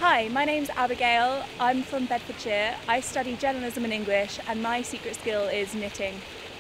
Hi, my name's Abigail. I'm from Bedfordshire. I study journalism and English, and my secret skill is knitting.